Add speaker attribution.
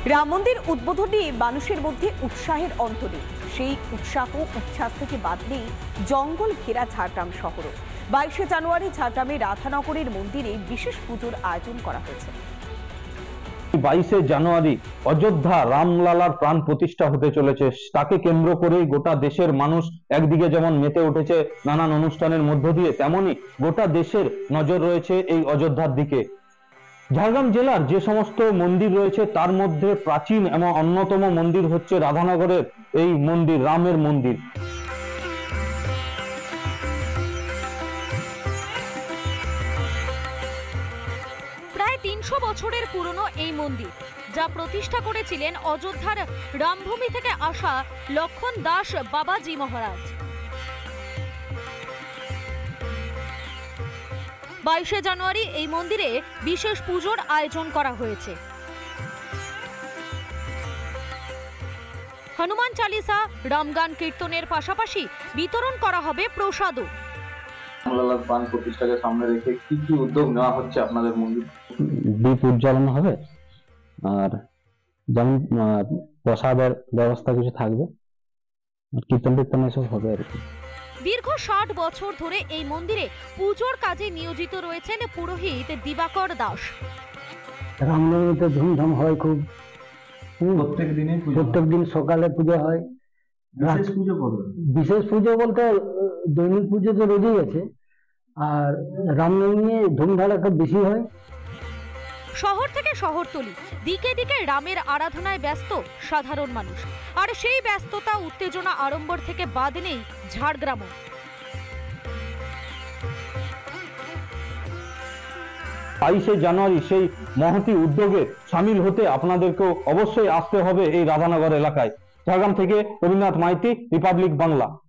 Speaker 1: রাম মন্দির উদ্বোধনে মানুষের মধ্যে উৎসাহের অন্ত নেই। সেই উৎসাহ উচ্ছ্বাস থেকে বাদ নেই জঙ্গল ঘেরা ঝাড়গ্রাম শহরও। 22শে জানুয়ারি ঝাড়গ্রামে রাধানগরের মন্দিরে বিশেষ পুজোর আয়োজন করা হয়েছে।
Speaker 2: 22শে জানুয়ারি অযোধ্যা রামলালার প্রাণ প্রতিষ্ঠা হতে চলেছে। তাকে কেন্দ্র করেই গোটা দেশের মানুষ একদিকে যেমন মেতে উঠেছে নানান অনুষ্ঠানের মধ্য দিয়ে, তেমনি গোটা দেশের নজর রয়েছে এই অযোধ্যার দিকে। ঝাড়গ্রাম জেলার যে সমস্ত মন্দির রয়েছে তার মধ্যে প্রাচীন এবং অন্যতম মন্দির হচ্ছে রাধানগরের এই মন্দির, রামের মন্দির।
Speaker 3: প্রায় ৩০০ বছরের পুরনো এই মন্দির, যা প্রতিষ্ঠা করেছিলেন অযোধ্যার রামভূমি থেকে আসা লক্ষণ দাস বাবাজি মহারাজ। 22শে জানুয়ারি এই মন্দিরে বিশেষ পুজোর আয়োজন করা হয়েছে। হনুমান চালিসা, রামগান কীর্তনের পাশাপাশি বিতরণ করা হবে প্রসাদও।
Speaker 2: রামলালার প্রাণ প্রতিষ্ঠাকে সামনে রেখে কি কি উদ্যোগ নেওয়া হচ্ছে আপনাদের মন্দির?
Speaker 4: দীপ উজ্জ্বলন হবে, আর যেমন প্রসাদের ব্যবস্থা কিছু থাকবে, কীর্তন টীর্তন এসব হবে আর কি।
Speaker 3: দীর্ঘ ৬০ বছর ধরে এই মন্দিরে পুজোর কাজে নিয়োজিত রয়েছেন পুরোহিত দিবাকর দাস।
Speaker 4: রামনবমীতে ধুমধাম হয় খুব, প্রত্যেক দিন সকালে পুজো হয়। বিশেষ পুজো বলতে দৈনিক পুজো তো রোজই আছে, আর রামনবমী ধুমধাড়াক্কা বেশি হয়।
Speaker 3: শহর থেকে শহরতলি, দিকে দিকে রামের আরাধনায় ব্যস্ত সাধারণ মানুষ, আর সেই ব্যস্ততা উত্তেজনা আড়ম্বর থেকে বাদ নেই ঝাড়গ্রামও।
Speaker 2: বাইশে জানুয়ারি সেই মহতি উদ্যোগে সামিল হতে আপনাদেরকেও অবশ্যই আসতে হবে এই রাধানগর এলাকায়। ঝাড়গ্রাম থেকে রবীন্দ্রনাথ মাইতি, রিপাবলিক বাংলা।